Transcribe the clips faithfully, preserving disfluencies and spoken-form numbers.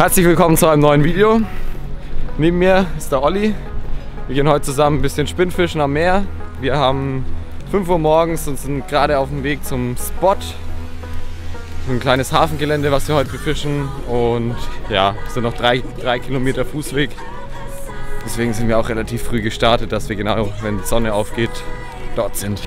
Herzlich willkommen zu einem neuen Video. Neben mir ist der Olli. Wir gehen heute zusammen ein bisschen Spinnfischen am Meer. Wir haben fünf Uhr morgens und sind gerade auf dem Weg zum Spot. Ein kleines Hafengelände, was wir heute befischen. Und ja, es sind noch drei, drei Kilometer Fußweg. Deswegen sind wir auch relativ früh gestartet, dass wir genau, wenn die Sonne aufgeht, dort sind.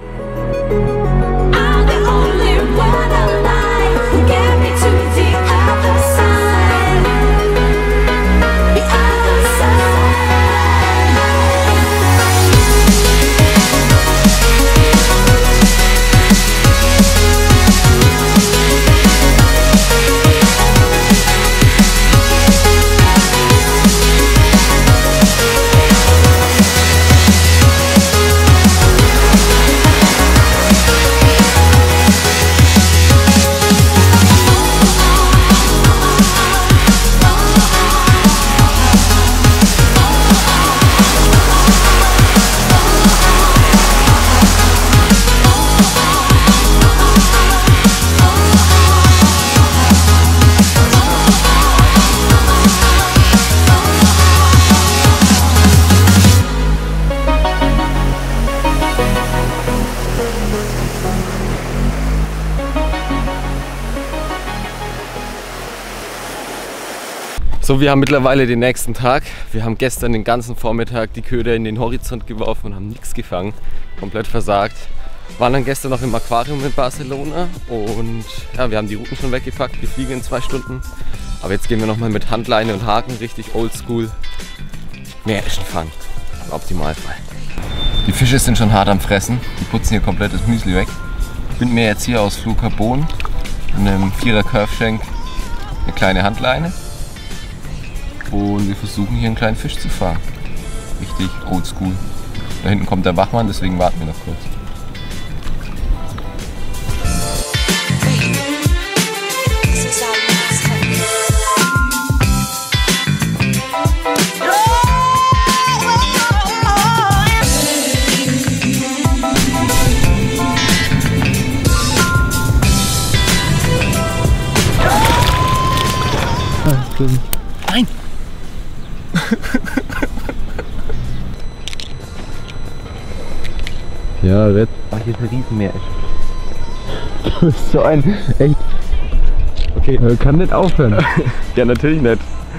So, wir haben mittlerweile den nächsten Tag. Wir haben gestern den ganzen Vormittag die Köder in den Horizont geworfen und haben nichts gefangen. Komplett versagt. Waren dann gestern noch im Aquarium in Barcelona und ja, wir haben die Routen schon weggepackt. Wir fliegen in zwei Stunden. Aber jetzt gehen wir nochmal mit Handleine und Haken richtig oldschool Meerischen fangen. Im Optimalfall. Die Fische sind schon hart am Fressen. Die putzen hier komplett das Müsli weg. Ich bin mir jetzt hier aus Fluorcarbon in einem Vierer Curveshank eine kleine Handleine. Und wir versuchen hier einen kleinen Fisch zu fangen. Richtig oldschool. Da hinten kommt der Wachmann, deswegen warten wir noch kurz. Nein! Ja, Red. Ach, hier ist ein Riesenmeer. Du bist so ein echt. Okay. Er kann nicht aufhören. Ja, natürlich nicht.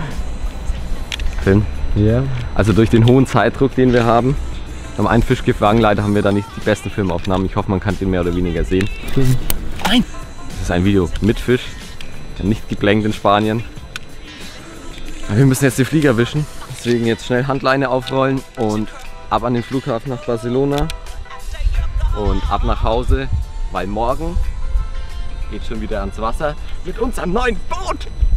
Film. Ja. Also durch den hohen Zeitdruck, den wir haben, haben einen Fisch gefangen. Leider haben wir da nicht die besten Filmaufnahmen. Ich hoffe, man kann den mehr oder weniger sehen. Stimmt. Nein! Das ist ein Video mit Fisch. Nicht geblenkt in Spanien. Wir müssen jetzt den Flieger wischen. Deswegen jetzt schnell Handleine aufrollen und ab an den Flughafen nach Barcelona. Und ab nach Hause, weil morgen geht schon wieder ans Wasser mit unserem neuen Boot.